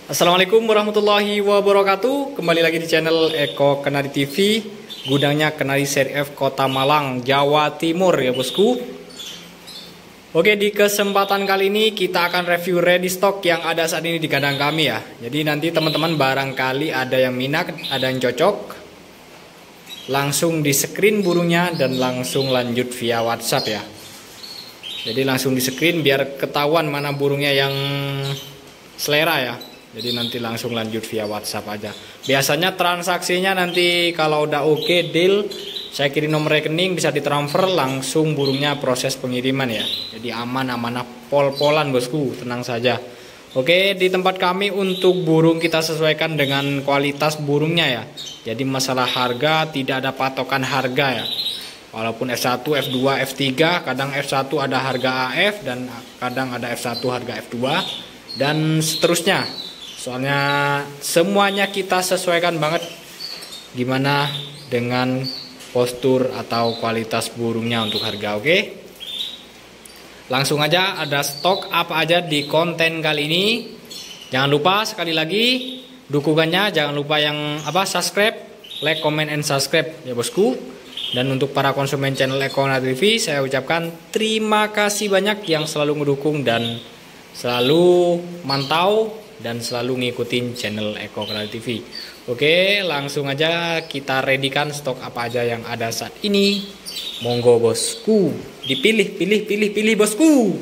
Assalamualaikum warahmatullahi wabarakatuh. Kembali lagi di channel Eko Kenari TV. Gudangnya Kenari Seri F Kota Malang, Jawa Timur ya bosku. Oke, di kesempatan kali ini kita akan review ready stock yang ada saat ini di kandang kami ya. Jadi nanti teman-teman barangkali ada yang minat, ada yang cocok, langsung di screen burungnya dan langsung lanjut via WhatsApp ya. Jadi langsung di screen biar ketahuan mana burungnya yang selera ya. Jadi nanti langsung lanjut via WhatsApp aja. Biasanya transaksinya nanti kalau udah oke deal, saya kirim nomor rekening, bisa ditransfer langsung burungnya proses pengiriman ya. Jadi aman-amanah pol-polan bosku, tenang saja. Oke, di tempat kami untuk burung kita sesuaikan dengan kualitas burungnya ya. Jadi masalah harga tidak ada patokan harga ya. Walaupun F1, F2, F3, kadang F1 ada harga AF dan kadang ada F1 harga F2 dan seterusnya. Soalnya semuanya kita sesuaikan banget gimana dengan postur atau kualitas burungnya untuk harga. Oke, langsung aja, ada stok apa aja di konten kali ini. Jangan lupa sekali lagi dukungannya, jangan lupa yang subscribe, like, comment, and subscribe ya bosku. Dan untuk para konsumen channel Eko Kenari TV, saya ucapkan terima kasih banyak yang selalu mendukung dan selalu mantau dan selalu ngikutin channel Eko Kenari TV. Oke, langsung aja kita readykan stok apa aja yang ada saat ini. Monggo bosku, dipilih bosku.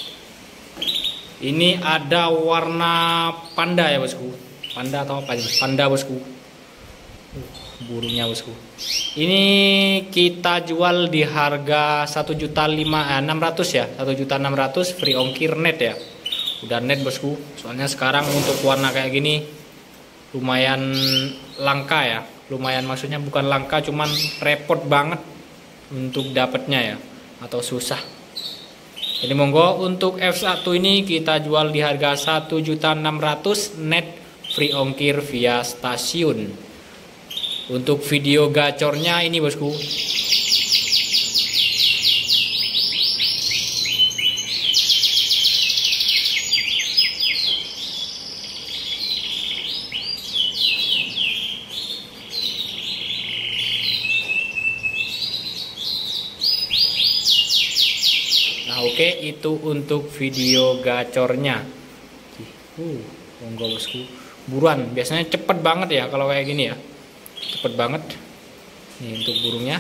Ini ada warna panda ya bosku. Panda atau apa? Panda bosku. Burungnya bosku. Ini kita jual di harga 1.600.000 ya. 1.600.000 free ongkir net ya. Udah net bosku. Soalnya sekarang untuk warna kayak gini lumayan langka ya. Lumayan maksudnya bukan langka, cuman repot banget untuk dapatnya ya, atau susah. Jadi monggo untuk F1 ini kita jual di harga 1.600.000 net free ongkir via stasiun. Untuk video gacornya ini bosku. Nah oke, itu untuk video gacornya. Monggo bosku. Buruan, biasanya cepet banget ya kalau kayak gini ya. Cepet banget. Nih untuk burungnya.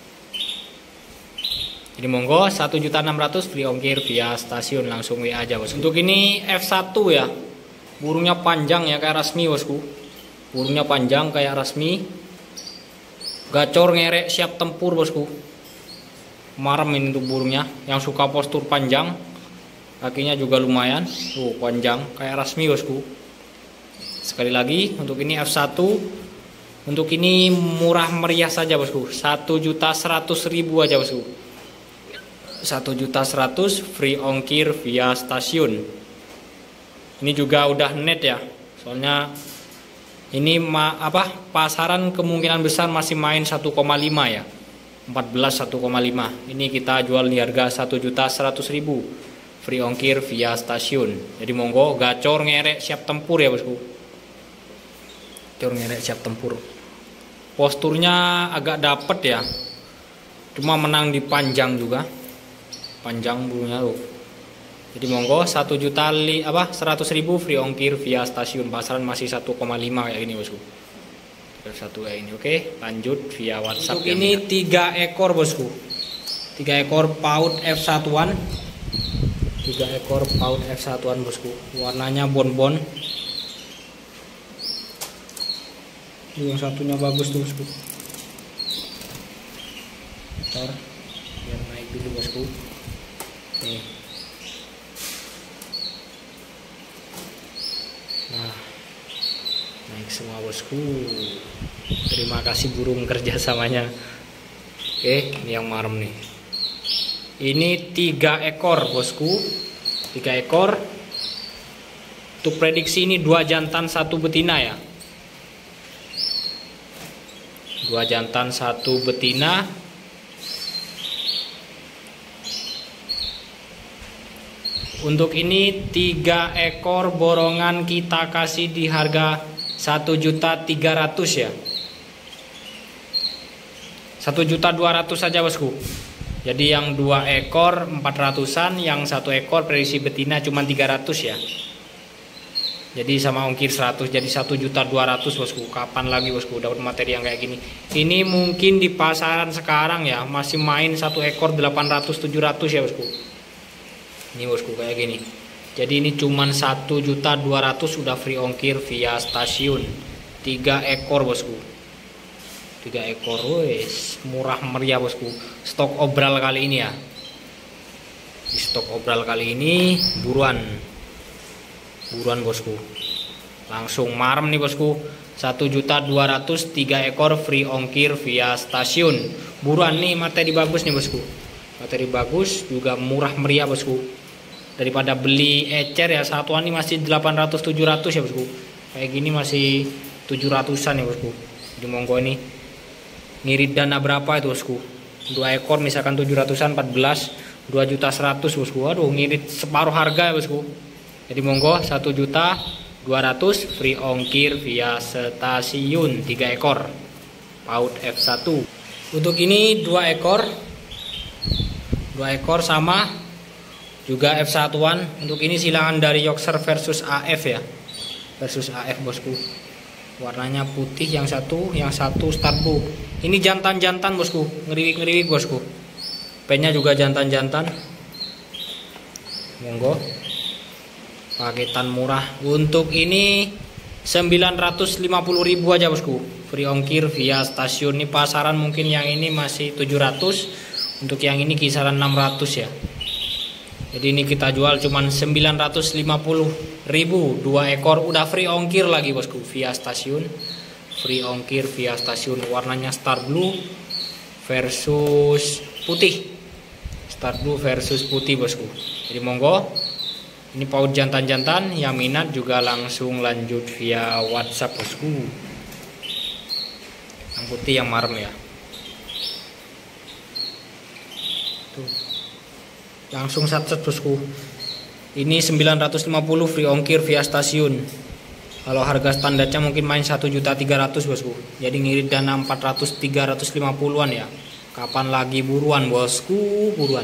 Jadi monggo 1.600.000 free ongkir via stasiun, langsung WA aja bosku. Untuk ini F1 ya. Burungnya panjang ya kayak rasmi bosku. Burungnya panjang kayak rasmi. Gacor ngerek siap tempur bosku. Marem ini untuk burungnya yang suka postur panjang. Kakinya juga lumayan. Panjang kayak rasmi bosku. Sekali lagi untuk ini F1. Untuk ini murah meriah saja bosku, 1.100.000 aja bosku. 1.100.000 free ongkir via stasiun. Ini juga udah net ya. Soalnya ini pasaran kemungkinan besar masih main 1,5 ya. 14 1,5. Ini kita jual di harga 1.100.000 free ongkir via stasiun. Jadi monggo gacor ngerek siap tempur ya bosku. Gacor ngerek siap tempur. Posturnya agak dapet ya. Cuma menang di panjang juga. Panjang burungnya tuh. Jadi monggo 1.100.000 free ongkir via stasiun. Pasaran masih 1,5 kayak gini bosku. Satu kayak ini. Oke, lanjut via WhatsApp. Untuk ini 3 ekor bosku. 3 ekor paut F1-an. 3 ekor paut F1-an bosku. Warnanya bonbon. Yang satunya bagus tuh bosku. Bentar, biar naik dulu bosku. Nih. Nah, naik semua bosku. Terima kasih burung kerjasamanya. Oke, ini yang marem nih. Ini 3 ekor bosku. 3 ekor. Untuk prediksi ini 2 jantan 1 betina ya. 2 jantan 1 betina. Untuk ini 3 ekor borongan kita kasih di harga 1.300.000 ya. 1.200.000 saja bosku. Jadi yang 2 ekor 400-an, yang 1 ekor prediksi betina cuma 300 ya. Jadi sama ongkir 100, jadi 1.200.000 bosku. Kapan lagi bosku dapat materi yang kayak gini? Ini mungkin di pasaran sekarang ya masih main 1 ekor 800-700 ya bosku. Ini bosku kayak gini. Jadi ini cuman 1.200.000 sudah free ongkir via stasiun. 3 ekor bosku. 3 ekor wes murah meriah bosku. Stok obral kali ini ya. Di stok obral kali ini buruan bosku. Langsung marem nih bosku. 1.200.000 3 ekor free ongkir via stasiun. Buruan nih, materi bagus nih bosku. Materi bagus juga murah meriah bosku. Daripada beli ecer ya satuan ini masih 800-700 ya bosku. Kayak gini masih 700-an ya bosku. Jadi monggo ini ngirit dana berapa itu bosku? 2 ekor misalkan 700-an 14 2.100.000 bosku. Aduh ngirit separuh harga ya bosku. Jadi monggo 1.200.000 free ongkir via stasiun 3 ekor PAUD F1. Untuk ini 2 ekor sama juga F1-an. Untuk ini silangan dari Yorkshire versus AF ya. Versus AF bosku. Warnanya putih yang satu Star Blue. Ini jantan-jantan bosku, ngeriwik-ngeriwik bosku. Pennya juga jantan-jantan. Monggo. Paketan murah. Untuk ini 950.000 aja bosku. Free ongkir via stasiun. Ini pasaran mungkin yang ini masih 700. Untuk yang ini kisaran 600 ya. Jadi ini kita jual cuman 950.000, 2 ekor udah free ongkir lagi bosku via stasiun. Free ongkir via stasiun, warnanya Star Blue versus putih. Star Blue versus putih bosku. Jadi monggo. Ini PAUD jantan-jantan, yang minat juga langsung lanjut via WhatsApp bosku. Yang putih yang marem ya. Tuh. Langsung satset bosku. Ini 950 free ongkir via stasiun. Kalau harga standarnya mungkin main 1.300.000 bosku. Jadi ngirit dana 400-350-an ya. Kapan lagi buruan bosku, buruan.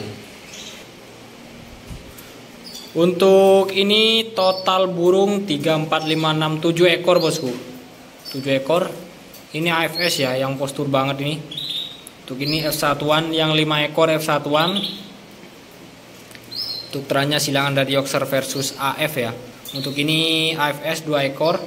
Untuk ini total burung 3, 4, 5, 6, 7 ekor bosku. 7 ekor. Ini AFS ya yang postur banget ini. Untuk ini F1-an yang 5 ekor F1-an. Untuk terannya silangan dari Yorkshire versus AF ya. Untuk ini AFS 2 ekor.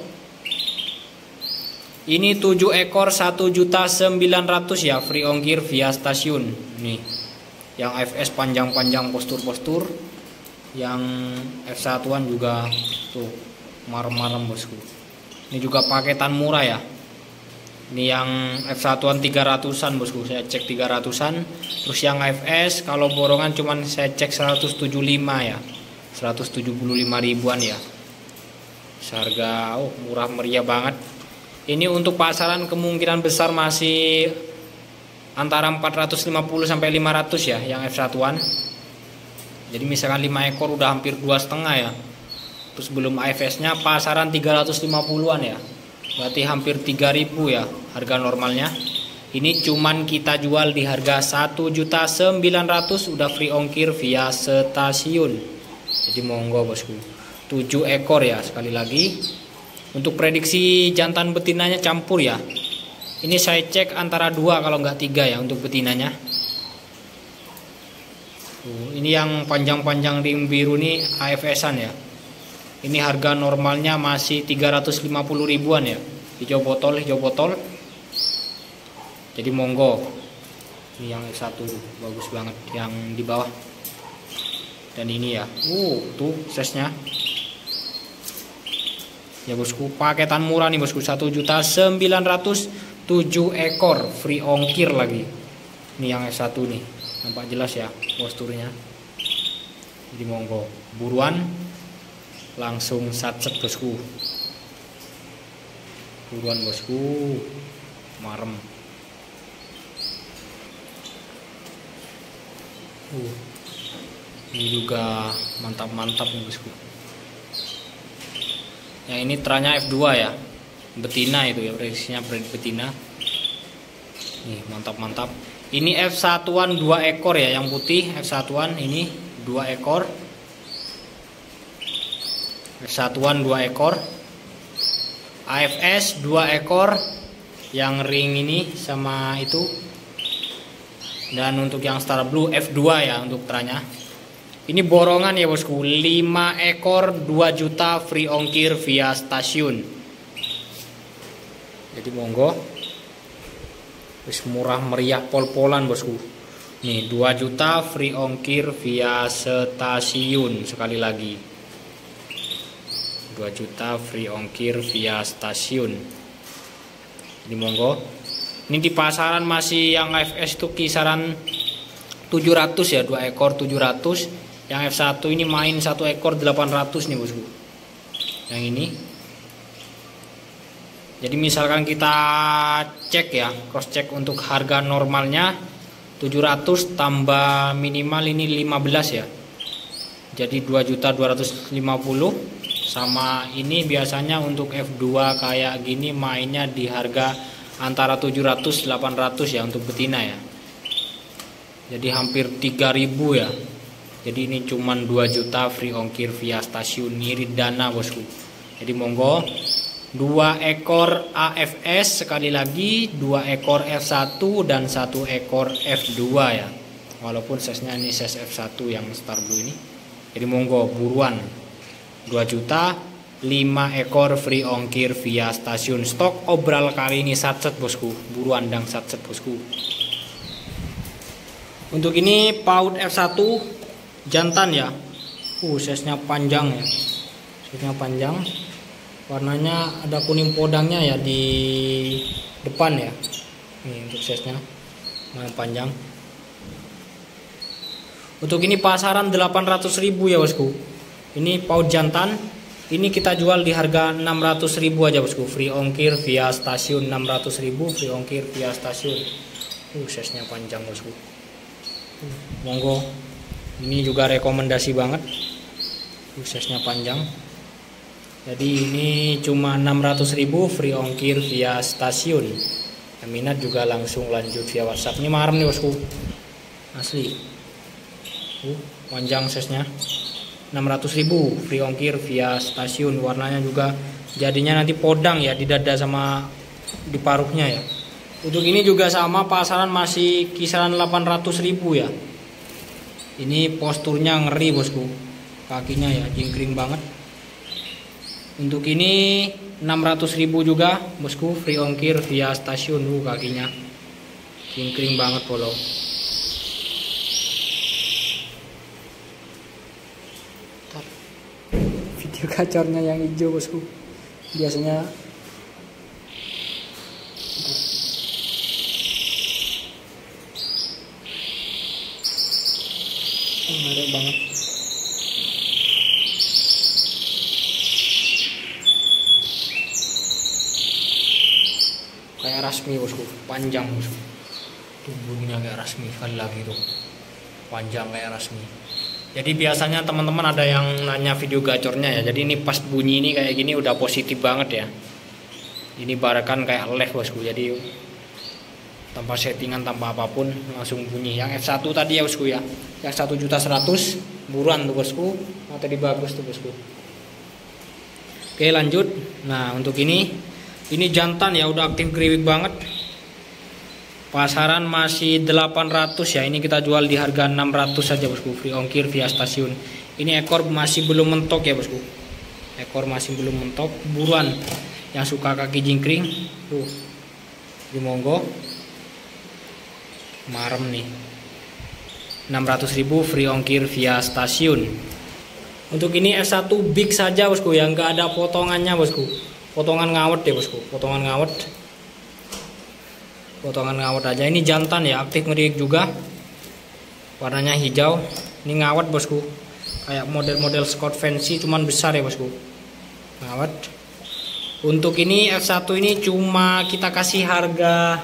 Ini 7 ekor 1.900.000 ya, free ongkir via stasiun. Nih. Yang AFS panjang-panjang postur-postur. Yang F1-an juga tuh marem-marem bosku. Ini juga paketan murah ya. Ini yang F1-an 300-an bosku, saya cek 300-an. Terus yang AFS kalau borongan cuman saya cek 175 ya. 175 ribuan ya. Harga murah meriah banget. Ini untuk pasaran kemungkinan besar masih antara 450 sampai 500 ya yang F1-an. Jadi misalkan 5 ekor udah hampir 2,5 ya. Terus belum AFS-nya pasaran 350-an ya. Berarti hampir 3.000 ya harga normalnya. Ini cuman kita jual di harga 1.900.000 udah free ongkir via stasiun. Jadi monggo bosku. 7 ekor ya sekali lagi. Untuk prediksi jantan betinanya campur ya. Ini saya cek antara 2 kalau nggak 3 ya untuk betinanya. Ini yang panjang-panjang ring biru nih AFS-an ya. Ini harga normalnya masih 350 ribuan ya. Hijau botol. Jadi monggo. Ini yang satu bagus banget yang di bawah. Dan ini ya. Tuh size-nya. Ya bosku, paketan murah nih bosku, 1.900.000 7 ekor free ongkir lagi. Ini yang S1 nih. Nampak jelas ya posturnya. Jadi monggo. Buruan. Langsung satset bosku. Buruan bosku. Marem. Ini juga mantap-mantap nih bosku. Yang ini teranya F2 ya, betina itu ya, prediksinya betina. Nih mantap-mantap. Ini F1-an 2 ekor ya, yang putih F1-an ini 2 ekor. F1-an 2 ekor. AFS 2 ekor. Yang ring ini sama itu. Dan untuk yang Star Blue F2 ya untuk teranya. Ini borongan ya bosku, 5 ekor 2 juta free ongkir via stasiun. Jadi monggo. Wis murah meriah pol-polan bosku. Nih 2 juta free ongkir via stasiun. Sekali lagi 2 juta free ongkir via stasiun. Ini monggo. Ini di pasaran masih yang FS itu kisaran 700 ya, 2 ekor 700. Yang F1 ini main 1 ekor 800 nih bosku. Yang ini. Jadi misalkan kita cek ya, cross check untuk harga normalnya 700 tambah minimal ini 15 ya. Jadi 2.250.000 sama ini biasanya untuk F2 kayak gini mainnya di harga antara 700 800 ya untuk betina ya. Jadi hampir 3.000 ya. Jadi ini cuman 2 juta free ongkir via stasiun, ngirit dana bosku. Jadi monggo 2 ekor AFS sekali lagi, 2 ekor F1 dan 1 ekor F2 ya. Walaupun size-nya ini size F1 yang Star Blue ini. Jadi monggo buruan 2 juta 5 ekor free ongkir via stasiun. Stok obral kali ini satset bosku, buruan dang satset bosku. Untuk ini PAUD F1 jantan ya. Size-nya panjang ya. Size-nya panjang. Warnanya ada kuning podangnya ya di depan ya. Nih untuk size-nya yang panjang. Untuk ini pasaran 800.000 ya bosku. Ini PAUD jantan. Ini kita jual di harga 600.000 aja bosku. Free ongkir via stasiun 600.000 free ongkir via stasiun. Size-nya panjang bosku. Monggo. Ini juga rekomendasi banget. Size-nya panjang. Jadi ini cuma 600.000 free ongkir via stasiun. Yang minat juga langsung lanjut via WhatsApp. Ini marem nih bosku. Asli. Panjang size-nya. 600.000 free ongkir via stasiun. Warnanya juga jadinya nanti podang ya di dada sama di paruhnya ya. Untuk ini juga sama, pasaran masih kisaran 800.000 ya. Ini posturnya ngeri bosku. Kakinya ya jingkring banget. Untuk ini 600.000 juga bosku, free ongkir via stasiun. Kakinya jingkring banget polo. Video gacornya yang hijau bosku. Biasanya menarik banget. Kayak rasmi bosku, panjang bosku. Tuh bunyinya kayak rasmi sekali lagi tuh. Panjang kayak rasmi. Jadi biasanya teman-teman ada yang nanya video gacornya ya. Jadi ini pas bunyi ini kayak gini udah positif banget ya. Ini barakan kayak leh bosku. Jadi tanpa settingan, tanpa apapun langsung bunyi. Yang F1 tadi ya bosku ya. Yang 1.100.000 buruan tuh bosku. Tadi bagus tuh bosku. Oke lanjut. Nah untuk ini jantan ya, udah aktif geriwik banget. Pasaran masih 800 ya. Ini kita jual di harga 600 saja bosku, free ongkir via stasiun. Ini ekor masih belum mentok ya bosku. Ekor masih belum mentok. Buruan yang suka kaki jingkring tuh. Di monggo. Marem nih. 600.000 free ongkir via stasiun. Untuk ini F1 big saja bosku, yang enggak ada potongannya bosku. Potongan ngawet ya bosku, potongan ngawet. Potongan ngawet aja. Ini jantan ya, aktif ngeriik juga. Warnanya hijau. Ini ngawet bosku. Kayak model-model Scott Fancy cuman besar ya bosku. Ngawet. Untuk ini F1 ini cuma kita kasih harga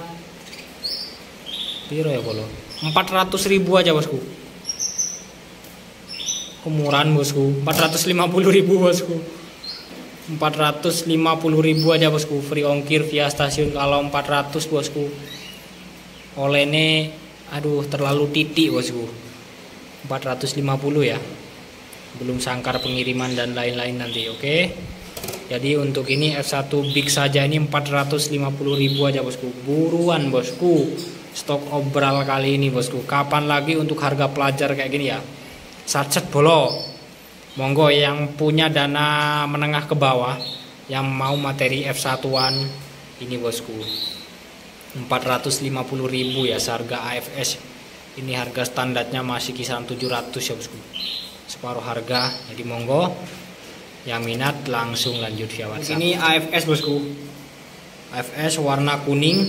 piro ya bolo? 400.000 aja bosku. murahan bosku, 450.000 bosku. 450.000 aja bosku, free ongkir via stasiun. Kalau 400 bosku, oleh ini aduh terlalu titik bosku. 450 ya, belum sangkar pengiriman dan lain-lain nanti. Oke, jadi untuk ini F1 Big saja ini 450.000 aja bosku. Buruan bosku, stok obral kali ini bosku. Kapan lagi untuk harga pelajar kayak gini ya? Satset bolo, monggo yang punya dana menengah ke bawah, yang mau materi F1-an ini bosku, 450.000 ya seharga AFS. Ini harga standarnya masih kisaran 700 ya bosku, separuh harga. Jadi monggo yang minat langsung lanjut via WhatsApp. Ini AFS bosku, AFS warna kuning.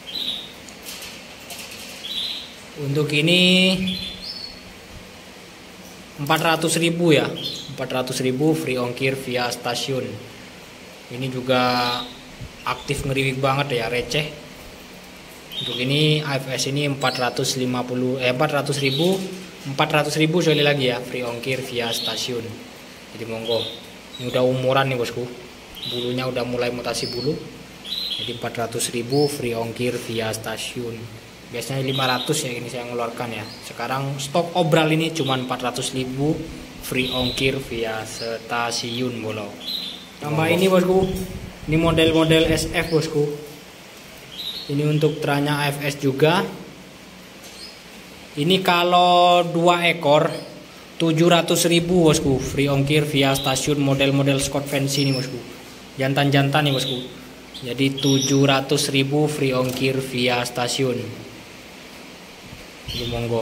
Untuk ini 400.000 ya, 400.000 free ongkir via stasiun. Ini juga aktif ngeriwik banget ya, receh. Untuk ini AFS ini 400.000 sekali lagi ya, free ongkir via stasiun. Jadi monggo. Ini udah umuran nih bosku, bulunya udah mulai mutasi bulu. Jadi 400.000 free ongkir via stasiun. Biasanya 500 ya ini saya ngeluarkan ya. Sekarang stok obral ini cuma 400.000 free ongkir via stasiun bolo. Tambah ini bosku, ini model-model SF bosku. Ini untuk teranya AFS juga. Ini kalau 2 ekor 700.000 bosku, free ongkir via stasiun, model-model Scott fancy nih bosku. Jantan-jantan nih bosku. Jadi 700.000 free ongkir via stasiun. Ini monggo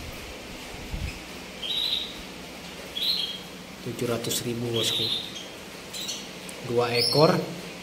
700.000 bosku, 2 ekor.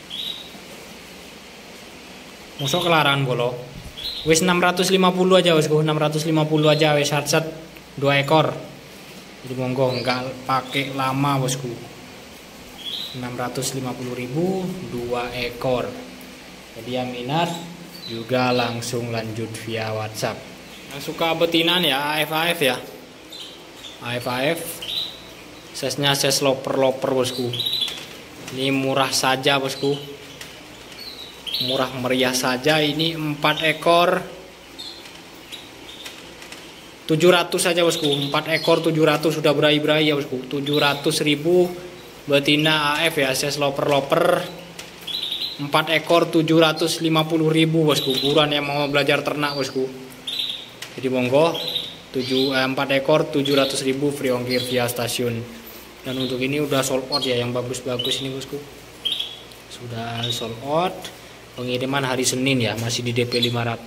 Musuh kelarangan bolo. Wis 650 aja bosku, 650 aja wis hardset 2 ekor. Jadi monggo enggak pakai lama bosku. 650.000 2 ekor. Jadi yang minat juga langsung lanjut via WhatsApp. Yang suka betinan ya AF ya, AF size-nya size loper bosku. Ini murah saja bosku, murah meriah saja. Ini 4 ekor 700 saja bosku, 4 ekor 700 sudah berai-berai ya bosku. 700.000 betina AF ya, size loper 4 ekor 750.000 bosku. Buruan yang mau belajar ternak bosku. Jadi monggo 4 ekor 700.000 free ongkir via stasiun. Dan untuk ini udah sold out ya, yang bagus-bagus ini bosku. Sudah sold out. Pengiriman hari Senin ya, masih di DP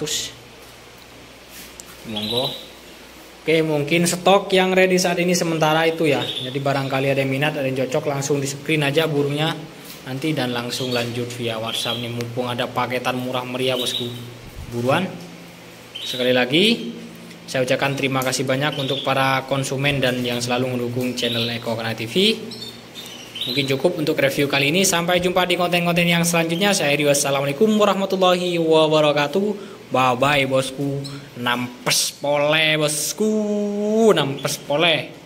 500. Monggo. Oke, mungkin stok yang ready saat ini sementara itu ya. Jadi barangkali ada yang minat, ada yang cocok, langsung di screen aja burungnya nanti dan langsung lanjut via WhatsApp nih, mumpung ada paketan murah meriah bosku. Buruan. Sekali lagi saya ucapkan terima kasih banyak untuk para konsumen dan yang selalu mendukung channel Eko Kena TV. Mungkin cukup untuk review kali ini. Sampai jumpa di konten-konten yang selanjutnya. Saya Rio, wassalamualaikum warahmatullahi wabarakatuh. Bye bye bosku. Nampes pole bosku, nampes pole.